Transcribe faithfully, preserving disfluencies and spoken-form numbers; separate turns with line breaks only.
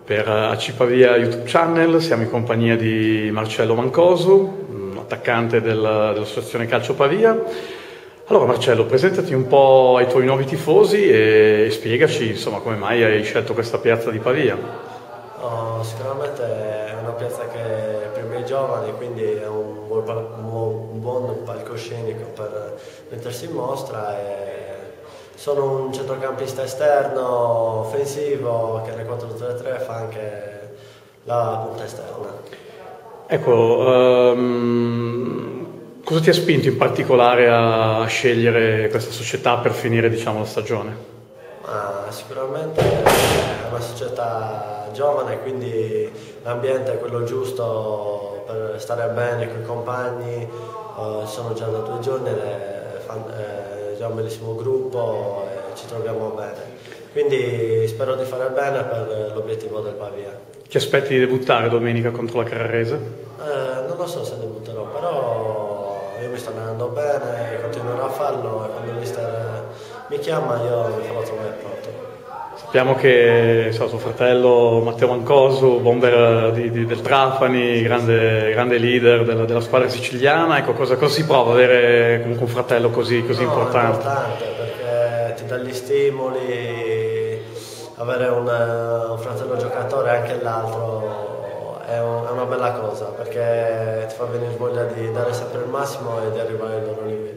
per A C Pavia YouTube channel. Siamo in compagnia di Marcello Mancosu, attaccante del, dell'Associazione Calcio Pavia. Allora Marcello, presentati un po' ai tuoi nuovi tifosi e spiegaci insomma come mai hai scelto questa piazza di Pavia.
Oh, sicuramente è una piazza che è per i miei giovani, quindi è un buon, un buon palcoscenico per mettersi in mostra. E sono un centrocampista esterno, offensivo, che nel quattro tre tre fa anche la punta esterna.
Ecco, um, cosa ti ha spinto in particolare a scegliere questa società per finire, diciamo, la stagione?
Ma sicuramente è una società giovane, quindi l'ambiente è quello giusto per stare bene con i compagni. Uh, sono già da due giorni ed è, fan, è già un bellissimo gruppo e ci troviamo bene. Quindi spero di fare bene per l'obiettivo del Pavia.
Ti aspetti di debuttare domenica contro la Carrarese?
Eh, non lo so se debutterò, però io mi sto allenando bene, continuerò a farlo e quando il mister mi chiama io mi farò trovare pronto.
Sappiamo che so, suo fratello Matteo Mancosu, bomber di, di, del Trapani, grande, grande leader della, della squadra siciliana. Ecco, cosa, cosa si prova avere comunque un fratello così, così
no,
importante?
È importante perché ti dà gli stimoli, avere un, un fratello giocatore anche l'altro è, un, è una bella cosa perché ti fa venire voglia di dare sempre il massimo e di arrivare al loro livello.